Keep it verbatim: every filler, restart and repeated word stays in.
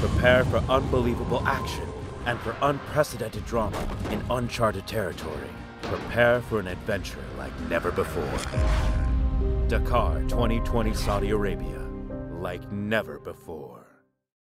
Prepare for unbelievable action and for unprecedented drama in uncharted territory. Prepare for an adventure like never before. Dakar twenty twenty Saudi Arabia, like never before.